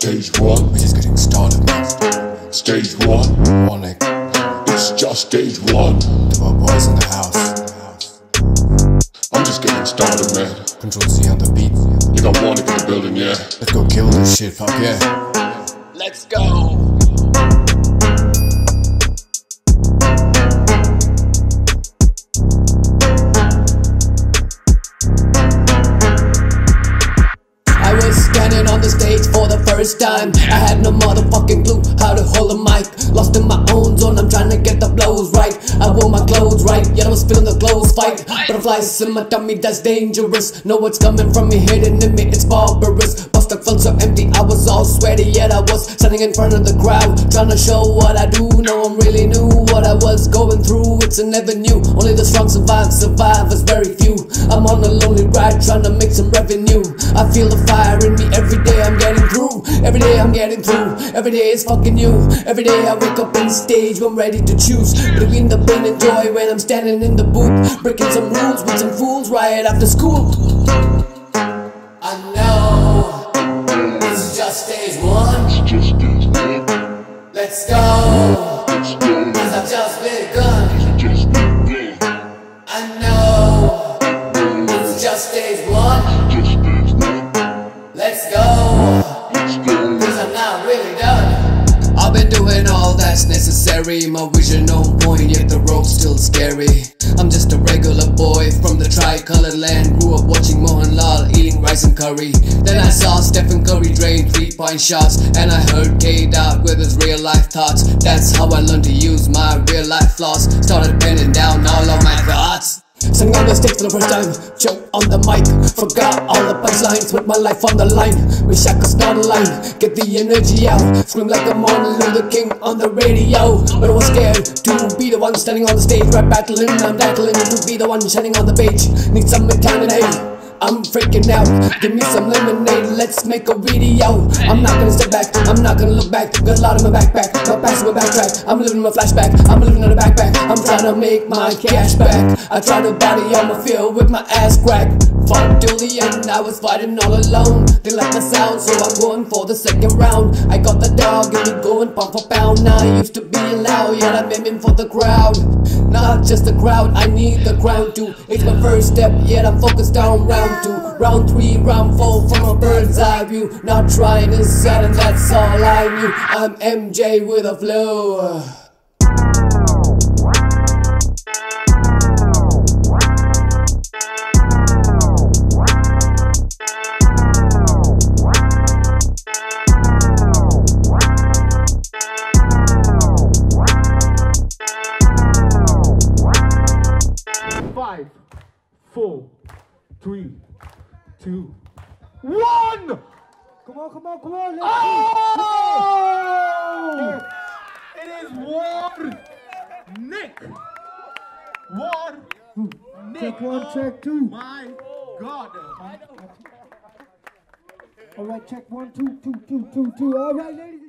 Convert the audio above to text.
Stage one, we're just getting started. Stage one, Warning it's just stage one. to our boys in the house. I'm just getting started, man. Control C on the beat. You got Warnick in the building, yeah. Let's go kill this shit, fuck yeah. Let's go. I was standing on the stage for the first time. I had no motherfucking clue how to hold a mic. Lost in my own zone, I'm trying to get the blows right. I wore my clothes right, yet I was feeling the clothes fight. Butterflies in my tummy, that's dangerous. Know what's coming from me, hidden in me, it's barbarous. Buster felt so empty, I was all sweaty, yet I was standing in front of the crowd, trying to show what I do. No one really knew what I was going through. It's a never new, only the strong survive, survivors very few. I'm on a lonely ride, trying to make some revenue. I feel the fire in me, every day I'm getting through. Every day I'm getting through, every day is fucking new. Every day I wake up on stage, I'm ready to choose between the pain and joy when I'm standing in the booth, breaking some rules with some fools right after school. I know this is just stage one. Let's go, cause I've just begun. I know this is just stage one. Let's go, cause I'm not really done. I've been doing all that's necessary. My vision on point, yet the road's still scary. I'm just a regular boy from the tri-colored land. Grew up watching Mohanlal eating rice and curry. Then I saw Stephen Curry drain 3-point shots, and I heard K-Dot with his real life thoughts. That's how I learned to use my real life flaws. Started penning down all of my thoughts. Singing on the stage for the first time, choke on the mic. Forgot all the punchlines, put my life on the line. Wish I could start a line, get the energy out. Scream like I'm Martin Luther King on the radio. But I was scared to be the one standing on the stage, rap battling. I'm battling to be the one shining on the page. Need some vitamin A, I'm freaking out. Give me some lemonade, let's make a video. I'm not gonna step back, I'm not gonna look back. Got a lot in my backpack, my past in my backtrack. I'm living my flashback, I'm living in a backpack. I'm trying to make my cash back. I try to body on my field with my ass cracked. Fought till the end, I was fighting all alone. They like the sound, so I'm going for the second round. I got the dog and we going pound for pound. Now I used to be loud, yet I'm aiming for the crowd. Not just the crowd, I need the ground too. It's my first step, yet I'm focused on round 2. Round 3, round 4 from a bird's eye view. Not trying to sell, and that's all I knew. I'm MJ with a flow. Five, 4, 3, 2, 1! Come on, let's Oh! It is Warnick! Warnick! Check one, check two. My God! All right, check 1, 2, 2, 2, 2, 2. All right, ladies and